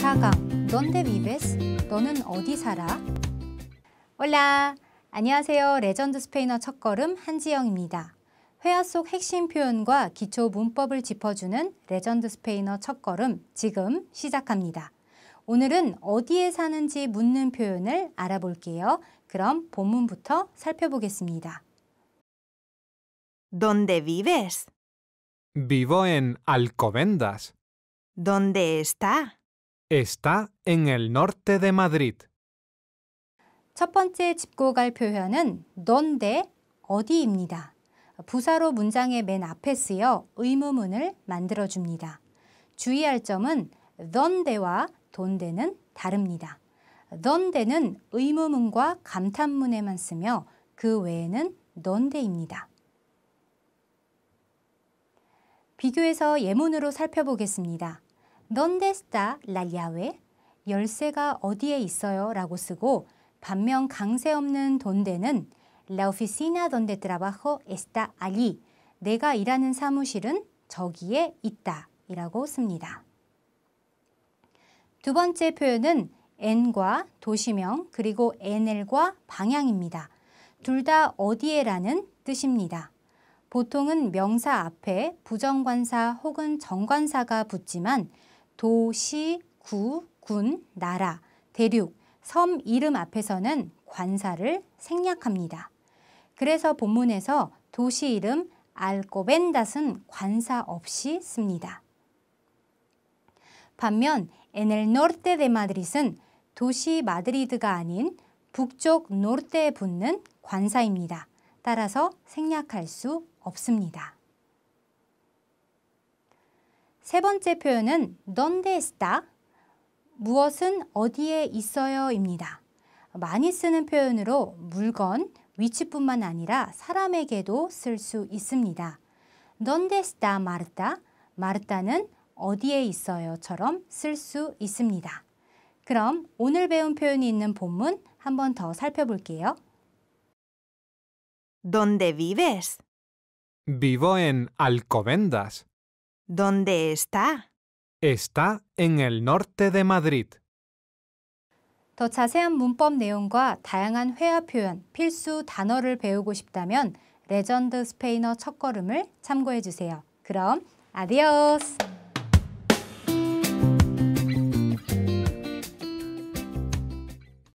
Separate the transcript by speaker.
Speaker 1: 4강 ¿Dónde vives? 너는 어디 살아? Hola! 안녕하세요. 레전드 스페인어 첫걸음 한지영입니다. 회화 속 핵심 표현과 기초 문법을 짚어주는 레전드 스페인어 첫걸음 지금 시작합니다. 오늘은 어디에 사는지 묻는 표현을 알아볼게요. 그럼 본문부터 살펴보겠습니다.
Speaker 2: ¿Dónde vives?
Speaker 3: Vivo en Alcobendas.
Speaker 2: ¿Dónde está?
Speaker 3: Está en el norte de Madrid.
Speaker 1: 첫 번째 짚고 갈 표현은 donde, 어디입니다. 부사로 문장의 맨 앞에 쓰여 의무문을 만들어줍니다. 주의할 점은 donde와 donde는 다릅니다. donde는 의무문과 감탄문에만 쓰며 그 외에는 donde입니다. 비교해서 예문으로 살펴보겠습니다. ¿Dónde está la llave? 열쇠가 어디에 있어요? 라고 쓰고 반면 강세 없는 donde는 La oficina donde trabajo está allí. 내가 일하는 사무실은 저기에 있다 이라고 씁니다. 두 번째 표현은 en과 도시명 그리고 enel과 방향입니다. 둘 다 어디에라는 뜻입니다. 보통은 명사 앞에 부정관사 혹은 정관사가 붙지만 도, 시, 구, 군, 나라, 대륙, 섬 이름 앞에서는 관사를 생략합니다. 그래서 본문에서 도시 이름 알코벤닷은 관사 없이 씁니다. 반면 en el norte de Madrid은 도시 마드리드가 아닌 북쪽 노르테에 붙는 관사입니다. 따라서 생략할 수 없습니다. 세 번째 표현은 ¿Dónde está? 무엇은 어디에 있어요? 입니다. 많이 쓰는 표현으로 물건, 위치뿐만 아니라 사람에게도 쓸 수 있습니다. ¿Dónde está Marta? 마르타는 어디에 있어요?처럼 쓸 수 있습니다. 그럼 오늘 배운 표현이 있는 본문 한 번 더 살펴볼게요.
Speaker 2: ¿Dónde vives?
Speaker 3: Vivo en Alcobendas.
Speaker 2: ¿Dónde está?
Speaker 3: Está en el norte de Madrid.
Speaker 1: 더 자세한 문법 내용과 다양한 회화 표현, 필수 단어를 배우고 싶다면 레전드 스페인어 첫걸음을 참고해 주세요. 그럼 아디오스!